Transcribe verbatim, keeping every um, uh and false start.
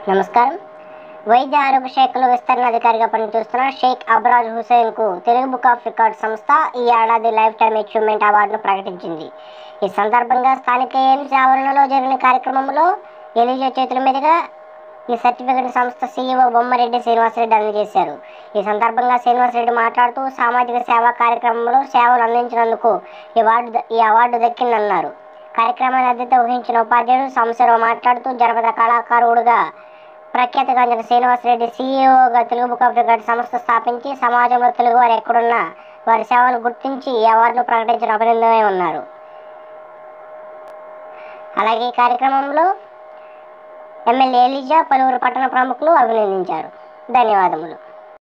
నమస్కారం. వైద్య ఆరోగ్య శాఖలో విస్తరణ అధికారిగా పనిచేస్తున్న షేక్ అబ్రాజ్ హుస్సేన్కు తెలుగు బుక్ ఆఫ్ రికార్డ్ సంస్థ ఈ ఏడాది లైఫ్ టైమ్ అచీవ్మెంట్ అవార్డును ప్రకటించింది. ఈ సందర్భంగా స్థానిక ఎయిమ్స్ ఆవరణలో జరిగిన కార్యక్రమంలో ఎలిజా చేతుల మీదుగా ఈ సర్టిఫికెట్ సంస్థ సీఈఓ బొమ్మరెడ్డి శ్రీనివాసరెడ్డి అందజేశారు. ఈ సందర్భంగా శ్రీనివాసరెడ్డి మాట్లాడుతూ సామాజిక సేవా కార్యక్రమంలో సేవలు అందించినందుకు ఈ అవార్డు ఈ అవార్డు దక్కిందన్నారు. కార్యక్రమాన్ని అధ్యత వహించిన ఉపాధ్యాయుడు సంస్థలో మాట్లాడుతూ జనపద కళాకారుడుగా ప్రఖ్యాతిగాంచిన శ్రీనివాసరెడ్డి సీఈఓగా తెలుగు బుక్ ఆఫ్ రికార్డ్ సంస్థ స్థాపించి సమాజంలో తెలుగు వారు ఎక్కడున్నా వారి సేవలు గుర్తించి ఈ అవార్డును ప్రకటించిన అభినందనే ఉన్నారు. అలాగే ఈ కార్యక్రమంలో ఎమ్మెల్యే ఎలిజా పలువురు పట్టణ ప్రముఖులు అభినందించారు. ధన్యవాదములు.